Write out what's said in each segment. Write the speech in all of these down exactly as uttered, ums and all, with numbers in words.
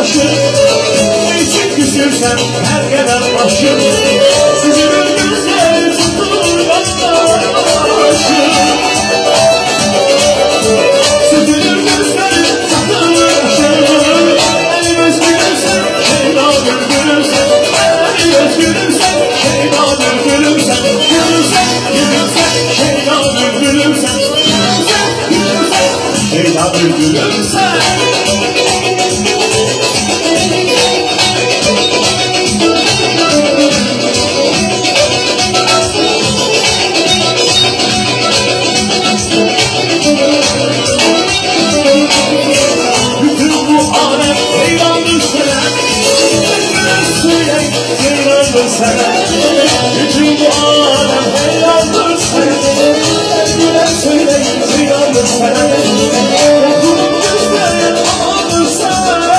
başı, için küsürsen her gelen başı, süzülür güzel tutulur başı. Süzülür güzel tutulur başı, elimiz gülürsen, şeydadır gülürsen, elimiz gülürsen, şeydadır gülürsen, gülürsen, gülürsen, şeydadır gülürsen, gülürsen, gülürsen, şeydadır gülürsen. Bütün bu alem heylandır sana, gülen söyleyin zeylandır sana, okulun gözlerin amandır sana.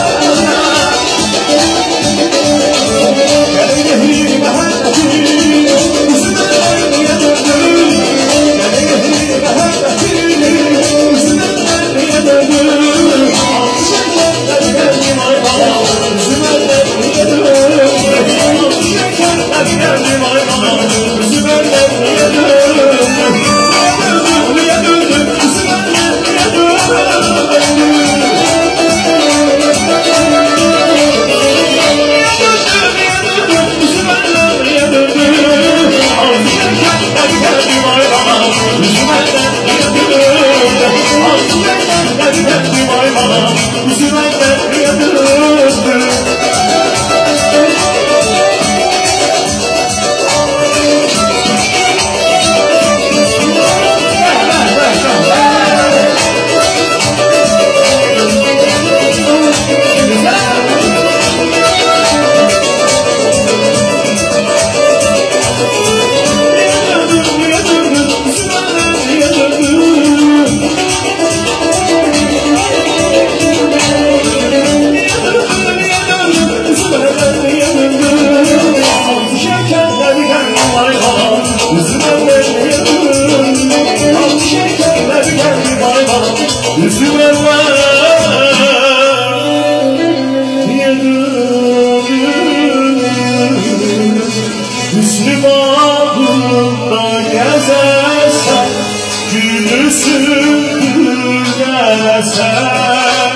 Gel ehli mehabbeti, üzüme niye döndün? Gel ehli mehabbeti, üzüme niye döndün? Altı şekerler geldim ay bana, üzüme niye döndün? Geldim ay bana, üzümenler niye döndün? Niye döndün, üzümenler niye döndün? Üzümenler niye döndün? Altı şekerler geldim ay bana, üzümenler niye döndün? Altı şekerler geldim ay bana, üzümenler niye döndün? Hüsnü bağında gezersen, gülüsün gelesen.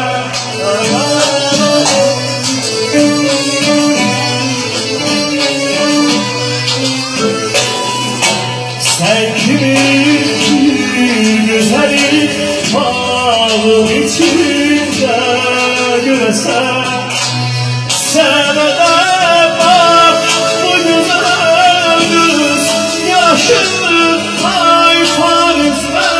Sen kimin güzeli bağın içinde göresen, sen de bak bu güzel kız yaşını ay Paris'ten.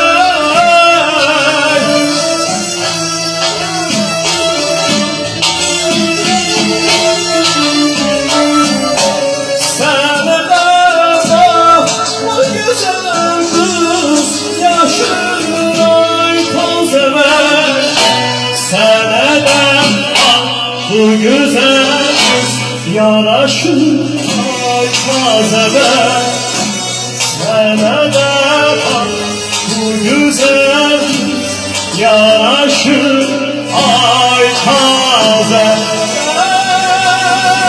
Sen de bak bu güzel kız yaşını ay Paris'ten. Sen de bak bu güzel yaraşır ay kazebe. Sana da bak bu güzel yaraşır ay kazebe.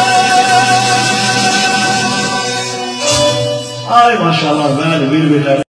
Ay maşallah, böyle birbirler.